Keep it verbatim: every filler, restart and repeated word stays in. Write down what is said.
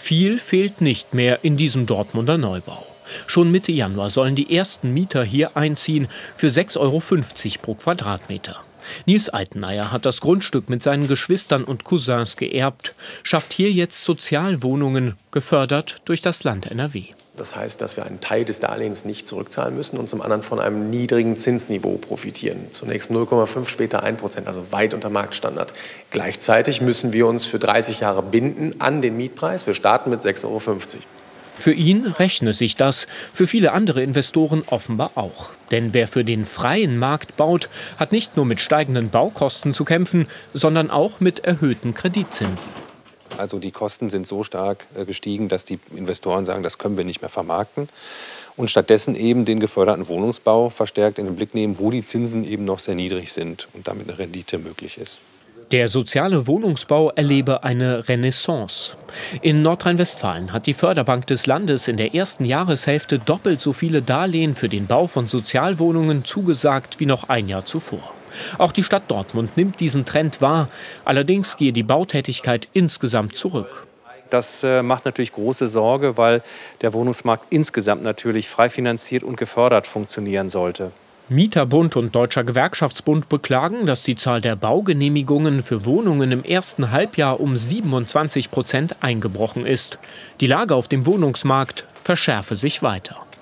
Viel fehlt nicht mehr in diesem Dortmunder Neubau. Schon Mitte Januar sollen die ersten Mieter hier einziehen für sechs Euro fünfzig pro Quadratmeter. Nils Eiteneier hat das Grundstück mit seinen Geschwistern und Cousins geerbt, schafft hier jetzt Sozialwohnungen, gefördert durch das Land N R W. Das heißt, dass wir einen Teil des Darlehens nicht zurückzahlen müssen und zum anderen von einem niedrigen Zinsniveau profitieren. Zunächst null Komma fünf, später ein Prozent, also weit unter Marktstandard. Gleichzeitig müssen wir uns für dreißig Jahre binden an den Mietpreis. Wir starten mit sechs Euro fünfzig. Für ihn rechne sich das, für viele andere Investoren offenbar auch. Denn wer für den freien Markt baut, hat nicht nur mit steigenden Baukosten zu kämpfen, sondern auch mit erhöhten Kreditzinsen. Also die Kosten sind so stark gestiegen, dass die Investoren sagen, das können wir nicht mehr vermarkten. Und stattdessen eben den geförderten Wohnungsbau verstärkt in den Blick nehmen, wo die Zinsen eben noch sehr niedrig sind und damit eine Rendite möglich ist. Der soziale Wohnungsbau erlebe eine Renaissance. In Nordrhein-Westfalen hat die Förderbank des Landes in der ersten Jahreshälfte doppelt so viele Darlehen für den Bau von Sozialwohnungen zugesagt wie noch ein Jahr zuvor. Auch die Stadt Dortmund nimmt diesen Trend wahr. Allerdings gehe die Bautätigkeit insgesamt zurück. Das äh, macht natürlich große Sorge, weil der Wohnungsmarkt insgesamt natürlich frei finanziert und gefördert funktionieren sollte. Mieterbund und Deutscher Gewerkschaftsbund beklagen, dass die Zahl der Baugenehmigungen für Wohnungen im ersten Halbjahr um siebenundzwanzig Prozent eingebrochen ist. Die Lage auf dem Wohnungsmarkt verschärfe sich weiter.